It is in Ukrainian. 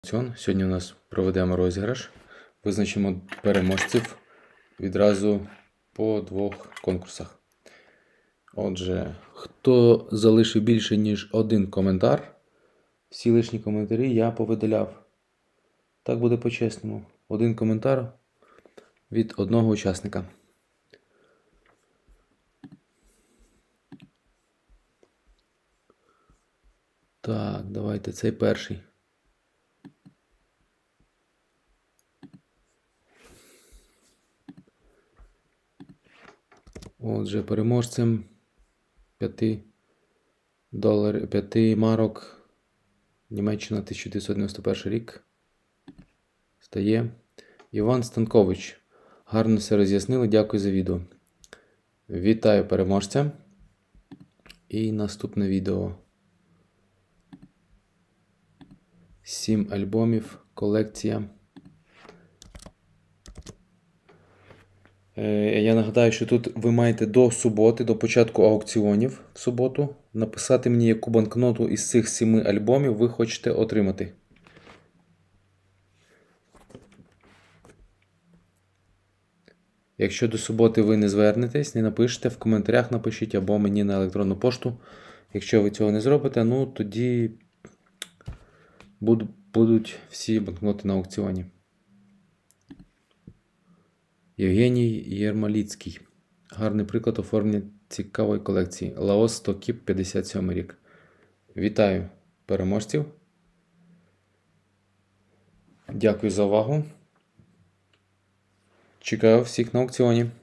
Сьогодні у нас проведемо розіграш. Визначимо переможців відразу по 2 конкурсах. Отже, хто залишив більше, ніж 1 коментар, всі лишні коментарі я повидаляв. Так буде по-чесному. 1 коментар від 1 учасника. Так, давайте цей перший. Отже, переможцем 5 марок Німеччина 1991 рік стає Іван Станкович. Гарно все роз'яснили, дякую за відео. Вітаю переможця. І наступне відео. 7 альбомів, колекція. Я нагадаю, що тут ви маєте до суботи, до початку аукціонів в суботу, написати мені, яку банкноту із цих 7 альбомів ви хочете отримати. Якщо до суботи ви не звернетесь, не напишете, в коментарях напишіть або мені на електронну пошту. Якщо ви цього не зробите, ну тоді будуть всі банкноти на аукціоні. Євгеній Єрмоліцький. Гарний приклад оформлення цікавої колекції. Лаос 100 Кіп, 57 рік. Вітаю переможців. Дякую за увагу. Чекаю всіх на аукціоні.